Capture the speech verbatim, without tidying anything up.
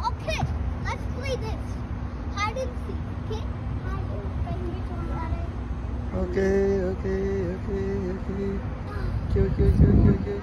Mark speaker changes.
Speaker 1: Okay, let's play this. Hide and seek, okay? Hide and seek.
Speaker 2: Okay, okay, okay, okay. Okay, okay, okay, okay, okay.